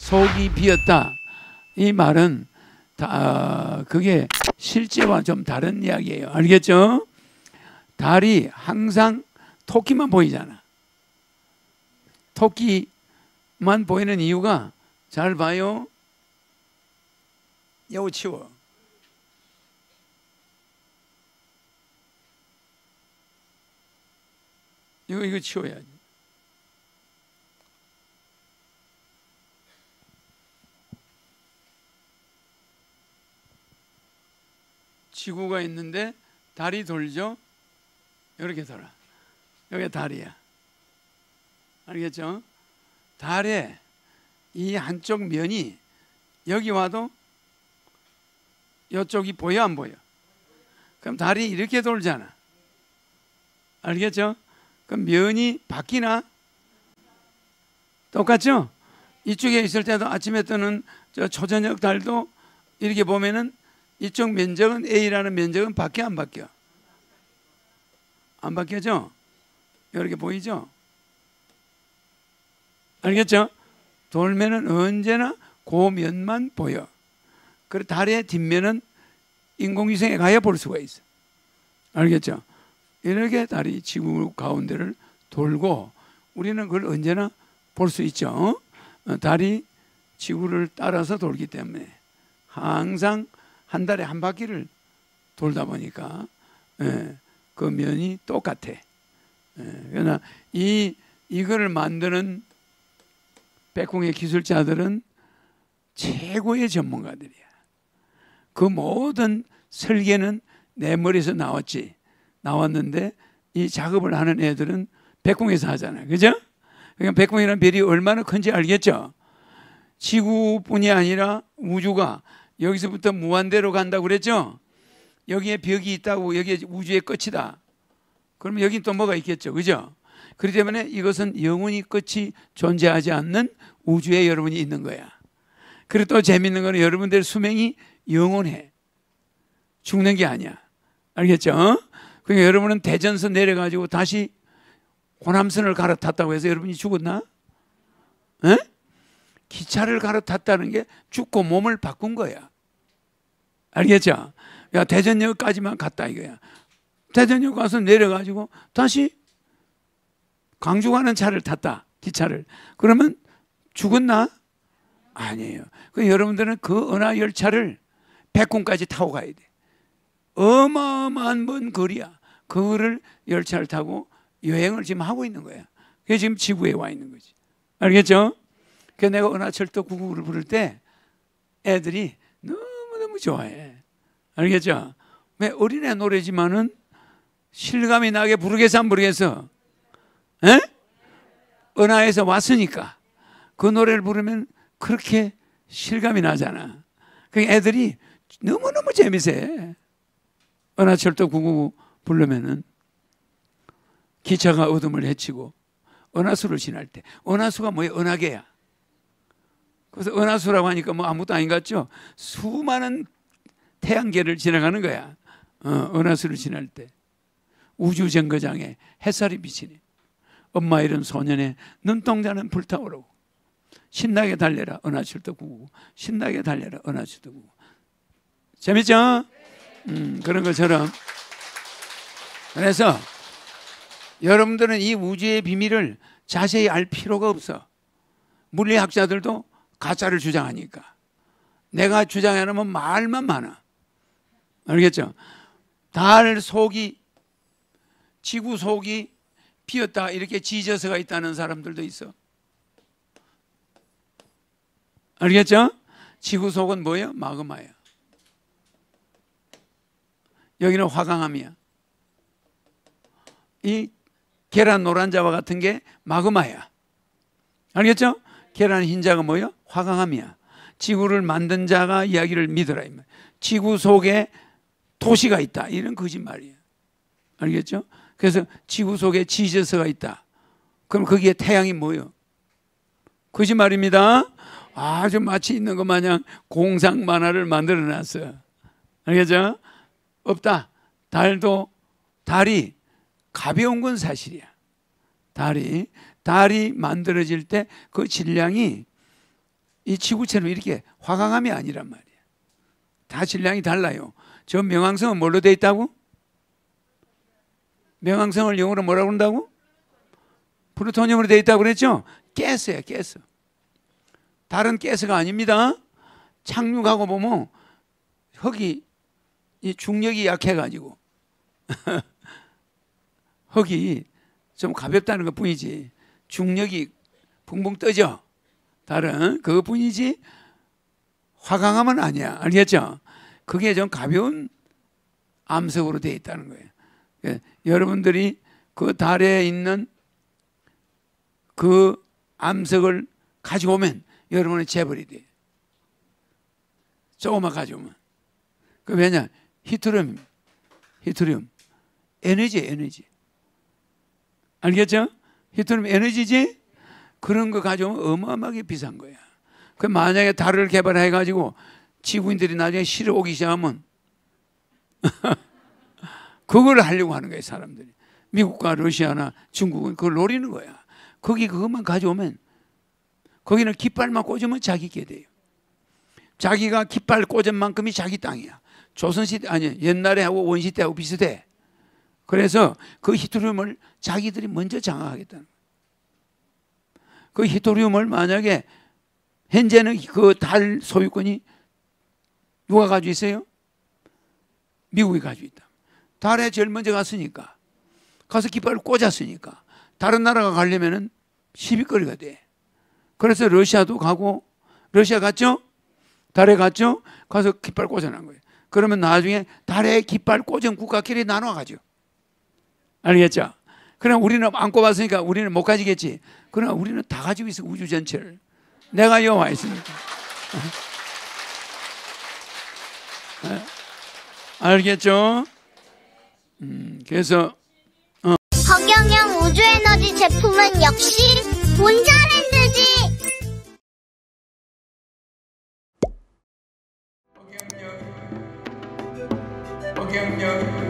속이 비었다. 이 말은 그게 실제와 좀 다른 이야기예요. 알겠죠? 달이 항상 토끼만 보이잖아. 토끼만 보이는 이유가, 잘 봐요. 이거 치워. 이거 치워야지. 지구가 있는데 달이 돌죠? 이렇게 돌아. 여기 달이야. 알겠죠? 달의 이 한쪽 면이 여기 와도 이쪽이 보여, 안 보여? 그럼 달이 이렇게 돌잖아. 알겠죠? 그럼 면이 바뀌나? 똑같죠? 이쪽에 있을 때도 아침에 뜨는 저 초저녁 달도 이렇게 보면은 이쪽 면적은, A라는 면적은 바뀌어, 안 바뀌어? 안 바뀌어져? 이렇게 보이죠? 알겠죠? 돌면은 언제나 그 면만 보여. 그리고 달의 뒷면은 인공위성에 가야 볼 수가 있어. 알겠죠? 이렇게 달이 지구 가운데를 돌고 우리는 그걸 언제나 볼 수 있죠. 달이 지구를 따라서 돌기 때문에 항상 한 달에 한 바퀴를 돌다 보니까 그 면이 똑같아. 그러나 이거를 만드는 백공의 기술자들은 최고의 전문가들이야. 그 모든 설계는 내 머리에서 나왔는데 이 작업을 하는 애들은 백공에서 하잖아요. 그죠? 그러니까 백공이라는 별이 얼마나 큰지 알겠죠? 지구뿐이 아니라 우주가 여기서부터 무한대로 간다고 그랬죠? 여기에 벽이 있다고, 여기에 우주의 끝이다. 그러면 여긴 또 뭐가 있겠죠? 그죠? 그렇기 때문에 이것은 영원히 끝이 존재하지 않는 우주에 여러분이 있는 거야. 그리고 또 재밌는 거는 여러분들의 수명이 영원해. 죽는 게 아니야. 알겠죠? 그러니까 여러분은 대전서 내려가지고 다시 호남선을 갈아탔다고 해서 여러분이 죽었나? 에? 기차를 갈아탔다는 게 죽고 몸을 바꾼 거야. 알겠죠? 야, 대전역까지만 갔다 이거야. 대전역 가서 내려가지고 다시 광주 가는 차를 탔다. 기차를. 그러면 죽었나? 아니에요. 그 여러분들은 그 은하열차를 백군까지 타고 가야 돼. 어마어마한 먼 거리야. 그거를 열차를 타고 여행을 지금 하고 있는 거야. 그게 지금 지구에 와 있는 거지. 알겠죠? 그래서 내가 은하철도 999를 부를 때 애들이 너무너무 좋아해. 알겠죠? 왜? 어린애 노래지만은 실감이 나게 부르겠어, 안 부르겠어? 에? 은하에서 왔으니까 그 노래를 부르면 그렇게 실감이 나잖아. 그 애들이 너무너무 재미세. 은하철도 999 부르면은 기차가 어둠을 헤치고 은하수를 지날 때, 은하수가 뭐예요? 은하계야. 그래서 은하수라고 하니까 뭐 아무것도 아닌 것 같죠? 수많은 태양계를 지나가는 거야. 은하수를 지날 때 우주 정거장에 햇살이 비치네. 엄마 이름 소년의 눈동자는 불타오르고 신나게 달려라 은하철도 999. 신나게 달려라 은하철도 999. 재밌죠? 그런 것처럼. 그래서 여러분들은 이 우주의 비밀을 자세히 알 필요가 없어. 물리학자들도 가짜를 주장하니까. 내가 주장하면 말만 많아. 알겠죠? 달 속이, 지구 속이 비었다 이렇게 지저서가 있다는 사람들도 있어. 알겠죠? 지구 속은 뭐예요? 마그마야. 여기는 화강암이야. 이 계란 노란자와 같은 게 마그마야. 알겠죠? 계란 흰자가 뭐예요? 화강암이야. 지구를 만든 자가 이야기를 믿어라. 지구 속에 도시가 있다. 이런 거짓말이야. 알겠죠? 그래서 지구 속에 지저스가 있다. 그럼 거기에 태양이 뭐예요? 거짓말입니다. 아주 마치 있는 것 마냥 공상 만화를 만들어 놨어요. 알겠죠? 없다. 달이 가벼운 건 사실이야. 달이 만들어질 때 그 질량이 이 지구처럼 이렇게 화강암이 아니란 말이에요. 다 질량이 달라요. 저 명왕성은 뭘로 되어 있다고? 명왕성을 영어로 뭐라고 한다고? 플루토늄으로 되어 있다고 그랬죠? 가스예요, 가스. 다른 가스가 아닙니다. 착륙하고 보면 흙이 이 중력이 약해가지고 흙이 좀 가볍다는 것 뿐이지 중력이 붕붕 떠져. 다른 그것뿐이지 화강암은 아니야. 알겠죠? 그게 좀 가벼운 암석으로 되어 있다는 거예요. 여러분들이 그 달에 있는 그 암석을 가져오면 여러분의 재벌이 돼. 조금만 가져오면. 그 왜냐? 히토리움. 에너지. 알겠죠? 히토리움 에너지지? 그런 거 가져오면 어마어마하게 비싼 거야. 그 만약에 달을 개발해가지고 지구인들이 나중에 실어 오기 시작하면 그걸 하려고 하는 거예요, 사람들이. 미국과 러시아나 중국은 그걸 노리는 거야. 거기 그것만 가져오면 거기는 깃발만 꽂으면 자기 게 돼요. 자기가 깃발 꽂은 만큼이 자기 땅이야. 조선시대 아니 옛날에 하고 원시대하고 비슷해. 그래서 그 히토리움을 자기들이 먼저 장악하겠다는 거야. 그 히토리움을 만약에 현재는 그 달 소유권이 누가 가지고 있어요? 미국이 가지고 있다. 달에 제일 먼저 갔으니까 가서 깃발을 꽂았으니까 다른 나라가 가려면은 시비거리가 돼. 그래서 러시아도 가고 러시아 갔죠? 달에 갔죠? 가서 깃발 꽂아놓은 거예요. 그러면 나중에 달에 깃발 꽂은 국가끼리 나눠가죠. 알겠죠? 그럼 우리는 안 꼽았으니까 우리는 못 가지겠지. 그러나 우리는 다 가지고 있어. 우주 전체를. 내가 여호와 있으니까. 알겠죠? 그래서 허경영 우주에너지 제품은 역시 본자랜드지. 허경영